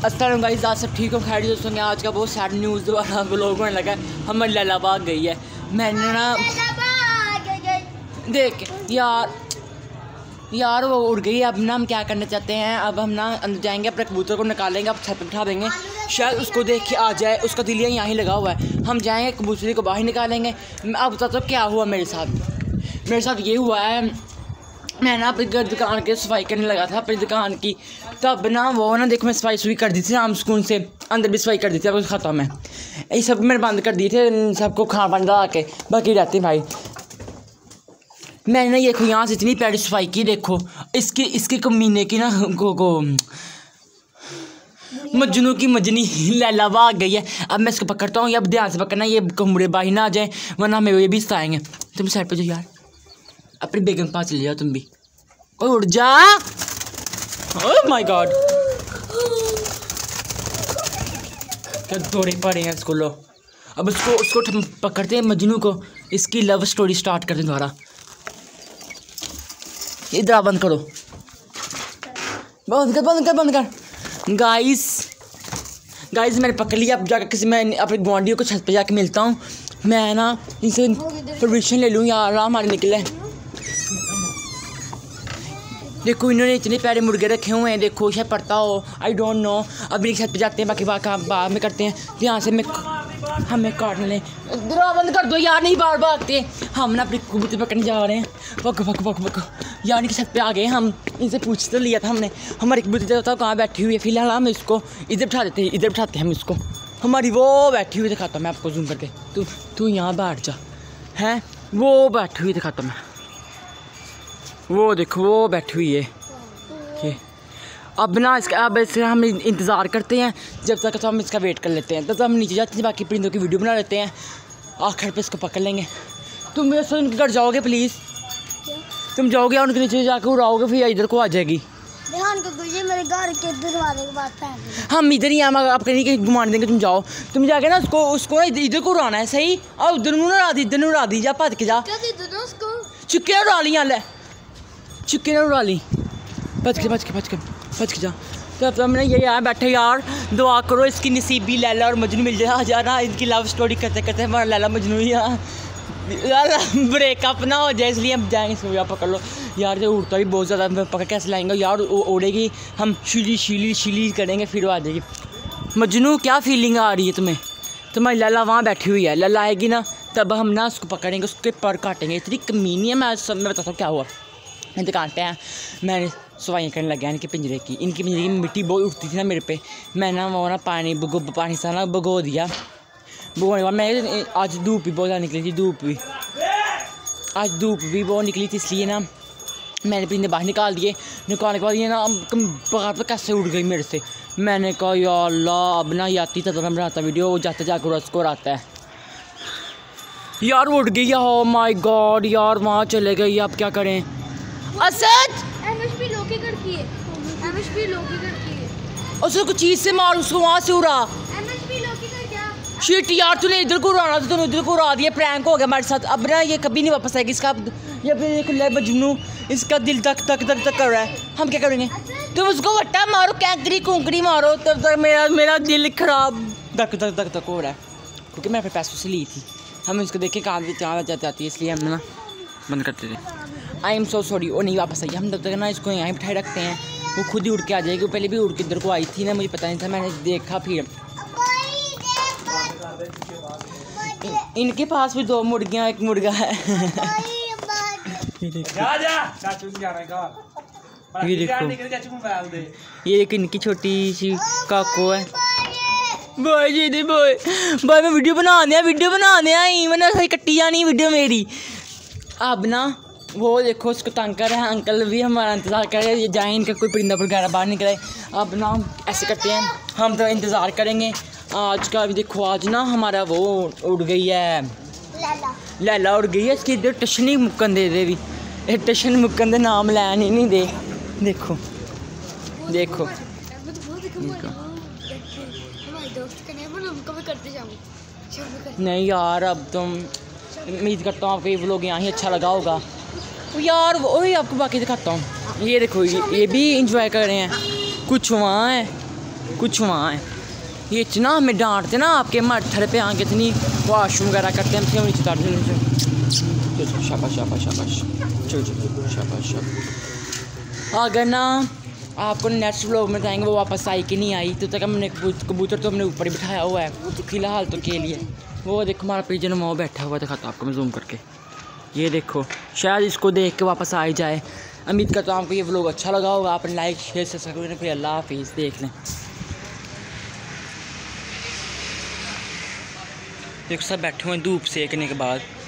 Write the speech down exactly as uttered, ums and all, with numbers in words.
अस्सलाम गाइस, आज सब ठीक हो? खैर दोस्तों, आज का बहुत सैड न्यूज़ वाला व्लॉग होने लगा है। हमारी लैला भाग गई है। मैंने ना देख यार यार वो उड़ गई। अब ना हम क्या करना चाहते हैं, अब हम ना अंदर जाएंगे, अपने कबूतर को निकालेंगे, अब छत पर बिठा देंगे, शायद उसको देख के आ जाए। उसका दिलिया यहाँ ही लगा हुआ है। हम जाएंगे, कबूतरी को बाहर निकालेंगे। अब बताओ तो क्या हुआ मेरे साथ। मेरे साथ ये हुआ है, मैं ना अपनी दुकान की सफाई करने लगा था अपनी दुकान की। तब ना वो ना देखो मैं सफाई सुई कर दी थी आम सुकून से, अंदर भी सफाई कर दी थी। अब खाता मैं ये सब मैंने बंद कर दिए थे, सबको खाना पानी ला के बाकी रहते भाई। मैंने ना देखो यहाँ से इतनी प्यारी सफाई की, देखो इसकी इसके कमीने की ना को, को मजनू की मजनी लैला भाग गई है। अब मैं इसको पकड़ता हूँ, अब ध्यान से पकड़ना, ये कमरे बाहर ना आ जाए वरना हमें ये भी सताएंगे। तुम साइड पे जो यार, अपनी बेगम के पास चले जाओ तुम भी। ओए उड़ जा। ओह माय गॉड, क्या दौड़े पड़े हैं इसको। लो अब उसको उसको पकड़ते हैं मजनू को, इसकी लव स्टोरी स्टार्ट करते हैं दोबारा। इधर बंद करो, बंद कर बंद कर बंद कर। गाइस गाइस मैंने पकड़ लिया। अब जाकर किसी मैं अपने गुआंढियों को छत पे जाके मिलता हूँ। मैं ना इनसे परमिशन ले लूँ यार, हमारे निकले। देखो इन्होंने इतने प्यारे मुर्गे रखे हुए हैं, देखो शायद पड़ता हो, आई डोंट नो। अब एक छत पे जाते हैं, बाकी बात बाद में करते हैं। तो यहाँ से मैं हमें काट लें। दरवाज़ा बंद कर दो यार, नहीं बार भागते। हम ना अपनी कबूतर पकड़ने जा रहे हैं। पक पक पक पक यार इनकी छत पे आ गए हम। इनसे पूछ तो लिया था हमने, हमारी कबूतर बताओ कहाँ बैठी हुई है। फिलहाल हम इसको इधर बिठा देते हैं, इधर बिठाते हैं हम इसको। हमारी वो बैठी हुई दिखाता हूँ मैं आपको जूम करके। तू तू यहाँ बैठ जा, हैं वो बैठी हुई दिखाता हूँ मैं। वो देखो वो बैठी हुई है ये। अब ना इसका अब इसका हम इंतज़ार करते हैं जब तक तो हम इसका वेट कर लेते हैं। तब तो हम नीचे जाते हैं, बाकी परिंदों की वीडियो बना लेते हैं, आखिर पे इसको पकड़ लेंगे। तुम मेरे साथ उनके घर जाओगे प्लीज़? तुम जाओगे उनके नीचे जाकर उड़ाओगे, फिर इधर को आ जाएगी। मेरे घर के दरवाजे के पास हम इधर ही हम आप कहीं कहीं घुमा देंगे। तुम जाओ, तुम जाके ना उसको उसको ना इधर को उड़ाना है, सही। और उधर ना उड़ा दी, इधर ना उड़ा दी, जा भज के जा। चुके उड़ा ली यहाँ ले, चुके ना उड़ा ली, बच के बच के बच के बच के जा। तो अब हमने ये यहाँ बैठे यार, दुआ करो इसकी नसीबी लैला और मजनू मिल जाए। जा ना इनकी लव स्टोरी करते करते हमारा लैला मजनू यार ब्रेकअप ना हो जाए, इसलिए हम जाएंगे इसको। यार पकड़ लो यार, जो उड़ता भी बहुत ज़्यादा, पकड़ कैसे लाएंगे यार, उड़ेगी, हम शीली शीली शीली करेंगे, फिर वो आ जाएगी। मजनू क्या फीलिंग आ रही है तुम्हें? तुम्हारी लैला वहाँ बैठी हुई है, लैला आएगी ना तब हम ना उसको पकड़ेंगे, उसके पर काटेंगे। इतनी कमीनी है। मैं सब मैं बताता हूँ क्या हुआ। मैं दुकान पे हैं, मैंने सफाई करने लग गया इनके पिंजरे की। इनकी पिंजरे की मिट्टी बहुत उठती थी ना मेरे पे। मैं ना वो ना पानी भगो पानी सा ना भगो दिया। भगोने के बाद मैं आज धूप भी बहुत ज़्यादा निकली थी, धूप भी आज धूप भी बहुत निकली थी, इसलिए ना मैंने पिंजरे बाहर निकाल दिए। निकालने के बाद ये ना बाहर पर कैसे उड़ गई मेरे से। मैंने कहा या अल्लाह, अब ना आती था तो मैं बनाता वीडियो, वो जाते जाकर उसको आता है यार। उड़ गई है, ओ माय गॉड यार, वहाँ चले गई। अब क्या करें? असद एमएसपी लोके करती है, एमएसपी लोके करती है। उसको कुछ चीज़ से मार, उसको वहाँ से उड़ा। एमएसपी लोके कर क्या? शिट यार, तूने इधर को उड़ाना था, तूने इधर को उड़ा दिया। प्रैंक हो गया हमारे साथ। अब ना ये कभी नहीं वापस आएगी। इसका ये फिर एक ले मजनू, इसका दिल तक तक तक तक कर रहा है। हम क्या करेंगे? तुम उसको वट्टा मारो, कैंकरी कुंकरी मारो, तब तक मेरा मेरा दिल खराब धक धक धक धक हो रहा है, क्योंकि मैं अपने पैसों से ली थी। हम इसको देखे कहाँ कहाँ जाती आती है, इसलिए हम ना बंद करते थे। आई एम सो सॉरी, वो नहीं वापस आई। हम तब तक ना इसको यहीं बिठाए रखते हैं, वो खुद ही उड़ के आ जाएगी। वो पहले भी उड़ के इधर को आई थी ना, मुझे पता नहीं था, मैंने देखा। फिर इन, इनके पास भी दो मुर्गियाँ, एक मुर्गा है। ये देखो ये देखो ये देखो इनकी छोटी सी काको है। बॉय जी दे बॉय बॉय मैं वीडियो बनाने वीडियो बनाने आई, मैंने सही कट्टी जानी वीडियो मेरी। अब ना वो देखो उसको तंग कर रहे हैं, अंकल भी हमारा इंतज़ार कर रहे हैं, ये जाए इनका कोई परिंदा वगैरह बाहर निकले। अब ना ऐसे करते हैं, हम तो इंतज़ार करेंगे आज का। अभी देखो आज ना हमारा वो उड़ गई है, लैला लैला उड़ गई है। इसकी इधर टशन ही मुक्कन दे दे भी, ये टशन मुक्कन दे नाम लैन ही नहीं दे। देखो देखो नहीं यार, अब तुम उम्मीद करता हूँ आपको ये व्लॉग यहाँ ही अच्छा लगा होगा। यार वही आपको बाकी दिखाता हूँ। ये देखो ये, ये भी इंजॉय कर रहे हैं, कुछ वहाँ है कुछ वहाँ है। ये इतना हमें डांटते ना आपके मत्थर पे आके इतनी वॉशरूम वगैरह करते हैं, हम नीचे उतारते हैं। शाबाश शाबाश शाबाश, चलो चलो शाबाश शाबाश। अगर ना आपको नेक्स्ट व्लॉग में जाएंगे वो वापस आई कि नहीं आई, तो तक हमने कबूतर तो हमने ऊपर ही बिठाया हुआ है फिलहाल तो के लिए। वो देखो हमारा पिजन वहाँ बैठा हुआ, दिखाता आपको मैं जूम करके। ये देखो, शायद इसको देख के वापस आ ही जाए। उम्मीद करता हूँ आपको ये व्लॉग अच्छा लगा होगा। आपने लाइक शेयर सब्सक्राइब करें। फिर अल्लाह हाफिज़। देख लें, देखो सब बैठे हुए हैं धूप सेकने के बाद।